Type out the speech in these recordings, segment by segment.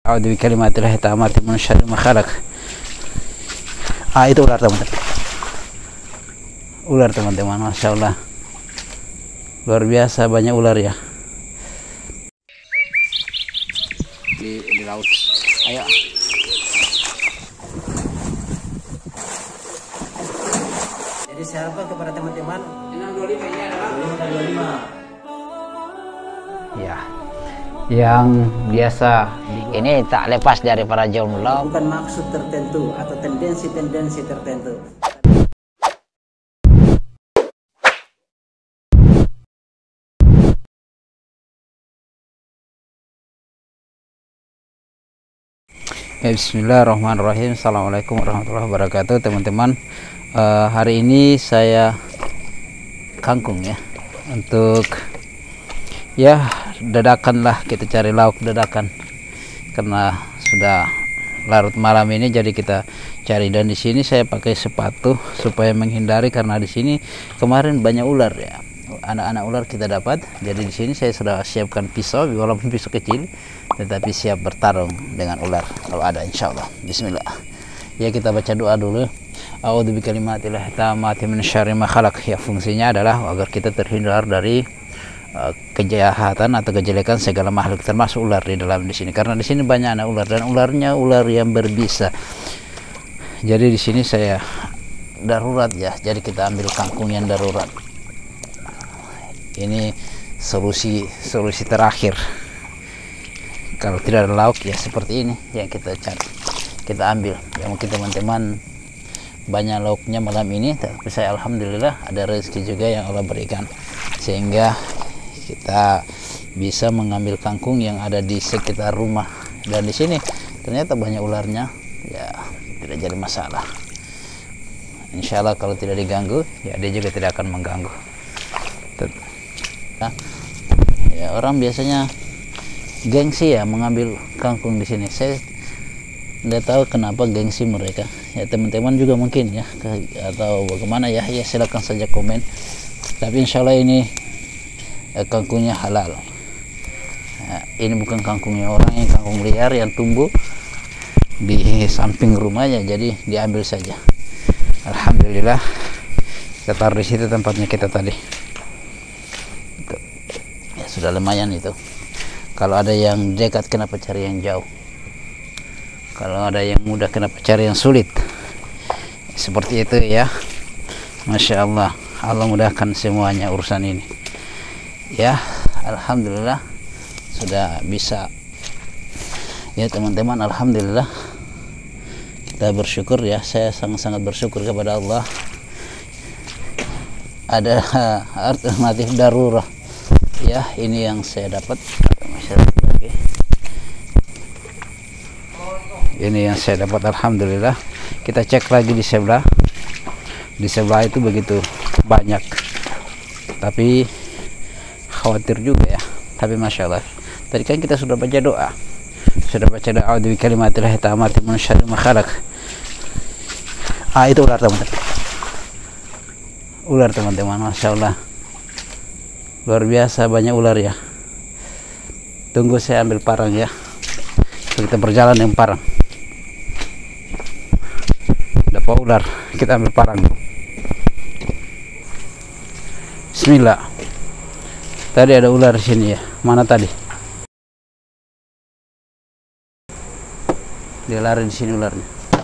A'udzu bikalimatillahi tammati min syarri ma khalaq. Itu ular teman-teman. Ular teman-teman, masya Allah, luar biasa banyak ular ya di laut. Ayo. Jadi saya harapkan kepada teman-teman 625 ini adalah 25. ya, yang biasa ini tak lepas dari para jomblo. Bukan maksud tertentu atau tendensi-tendensi tertentu. Bismillahirrahmanirrahim. Assalamualaikum warahmatullahi wabarakatuh teman-teman. Hari ini saya kangkung ya, untuk ya dadakan lah, kita cari lauk dadakan karena sudah larut malam ini, jadi kita cari. Dan di sini saya pakai sepatu supaya menghindari, karena di sini kemarin banyak ular ya, anak-anak ular kita dapat. Jadi di sini saya sudah siapkan pisau, walaupun pisau kecil tetapi siap bertarung dengan ular kalau ada, insyaallah. Bismillah. Ya, kita baca doa dulu. A'udzu bikalimatillahi tammati min syarri ma khalaq. Ya, fungsinya adalah agar kita terhindar dari kejahatan atau kejelekan segala makhluk, termasuk ular di dalam di sini. Karena di sini banyak anak ular dan ularnya ular yang berbisa. Jadi di sini saya darurat ya. Jadi kita ambil kangkung yang darurat. Ini solusi terakhir. Kalau tidak ada lauk ya seperti ini yang kita cari, kita ambil. Ya, mungkin teman-teman banyak lauknya malam ini, tapi saya alhamdulillah ada rezeki juga yang Allah berikan, sehingga kita bisa mengambil kangkung yang ada di sekitar rumah. Dan di sini ternyata banyak ularnya, ya tidak jadi masalah. Insya Allah kalau tidak diganggu, ya dia juga tidak akan mengganggu. Ya, orang biasanya gengsi ya mengambil kangkung di sini. Saya tidak tahu kenapa gengsi mereka. Ya, teman-teman juga mungkin ya, atau bagaimana ya, ya silakan saja komen. Tapi insya Allah ini kangkungnya halal. Nah, ini bukan kangkungnya orang, ini kangkung liar yang tumbuh di samping rumahnya, jadi diambil saja. Alhamdulillah, kita taruh di situ tempatnya kita tadi. Ya, sudah lumayan itu. Kalau ada yang dekat, kenapa cari yang jauh? Kalau ada yang mudah, kenapa cari yang sulit? Seperti itu ya. Masya Allah, Allah mudahkan semuanya urusan ini. Ya, alhamdulillah sudah bisa. Ya teman-teman, alhamdulillah kita bersyukur ya. Saya sangat-sangat bersyukur kepada Allah. Ada alternatif darurat. Ya, ini yang saya dapat. Ini yang saya dapat, alhamdulillah. Kita cek lagi di sebelah. Di sebelah itu begitu banyak, tapi khawatir juga ya. Tapi masya Allah, tadi kan kita sudah baca doa. Sudah baca doa, a'udzu bikalimatillahi tammati min syarri ma khalaq. Itu ular teman-teman. Ular teman-teman, masya Allah, luar biasa banyak ular ya. Tunggu saya ambil parang ya. Kita berjalan dengan parang. Dapat ular, kita ambil parang. Bismillah. Tadi ada ular di sini ya. Mana tadi? Dia lari di sini ularnya.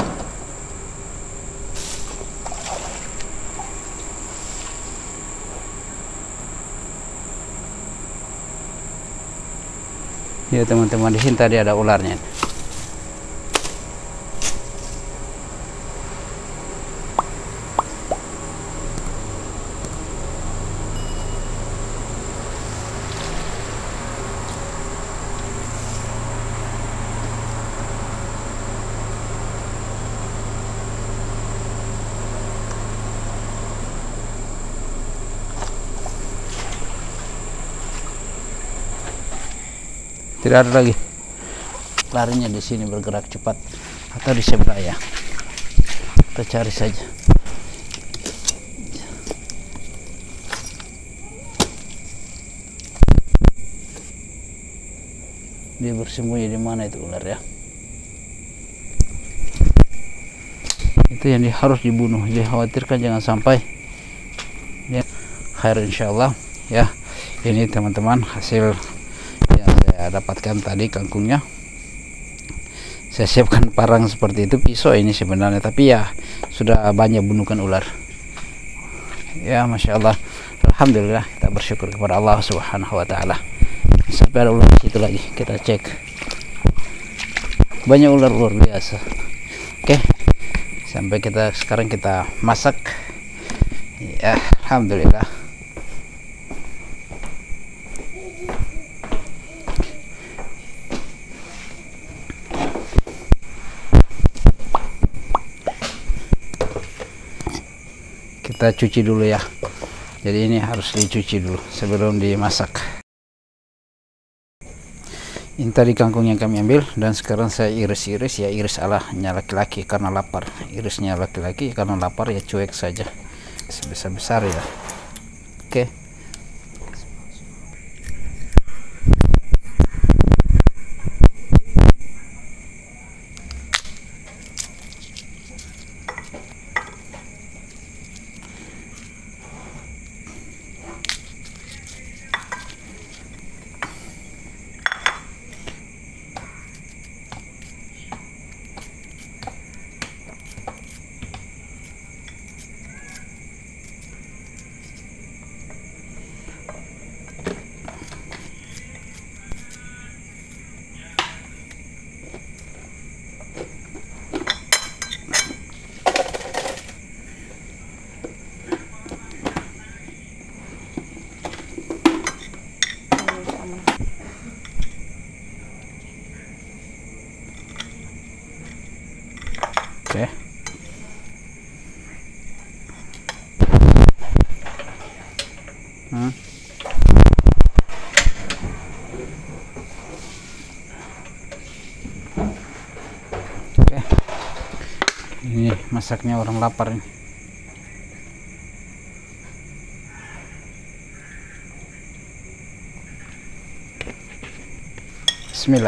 Ya teman-teman, di sini tadi ada ularnya. Tidak ada lagi. Larinya di sini bergerak cepat atau di sebelah ya. Kita cari saja. Dia bersembunyi di mana itu ular ya? Itu yang harus dibunuh. Dikhawatirkan jangan sampai ya, khair insyaallah ya. Ini teman-teman hasil yang saya dapatkan tadi kangkungnya. Saya siapkan parang seperti itu, pisau ini sebenarnya, tapi ya sudah banyak bunuhkan ular ya. Masya Allah, alhamdulillah, kita bersyukur kepada Allah Subhanahu wa taala. Sampai ada ular situ lagi, kita cek, banyak ular luar biasa. Oke, sampai sekarang kita masak ya, alhamdulillah. Kita cuci dulu ya, jadi ini harus dicuci dulu sebelum dimasak. Ini tadi kangkung yang kami ambil, dan sekarang saya iris-iris ya, iris alahnya laki-laki karena lapar, irisnya laki-laki karena lapar ya, cuek saja sebesar-besar ya. Oke. Oke. Oke. Ini masaknya orang lapar ini. Bismillah.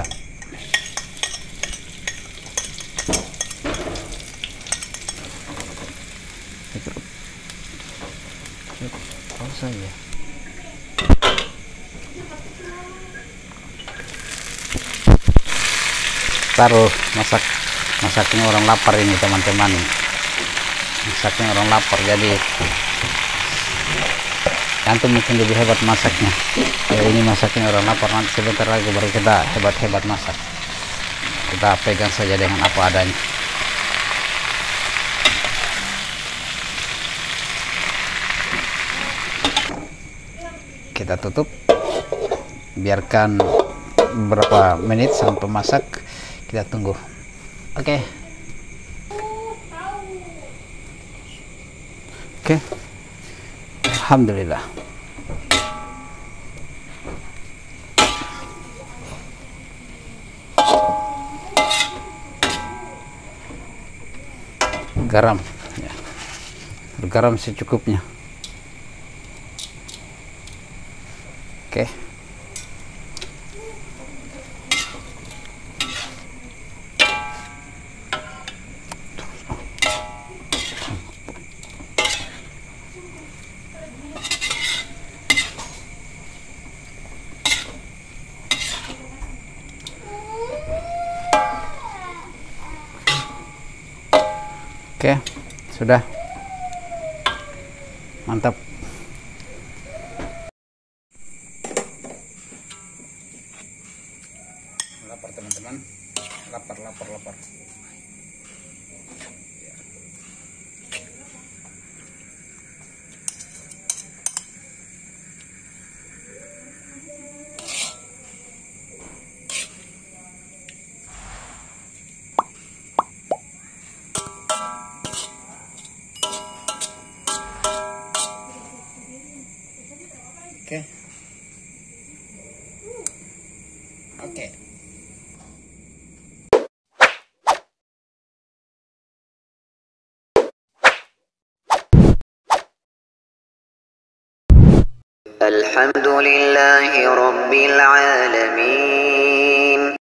Saja. Taruh masaknya orang lapar ini teman-teman, masaknya orang lapar, jadi antum mungkin lebih hebat masaknya ya, ini masaknya orang lapar. Nanti sebentar lagi baru kita hebat-hebat masak, kita pegang saja dengan apa adanya. Kita tutup, biarkan beberapa menit sampai masak, kita tunggu. Oke. Alhamdulillah. Garam ya, garam secukupnya. Oke. Oke, sudah. Mantap. Lapar teman-teman, lapar. Oke. الحمد لله رب العالمين.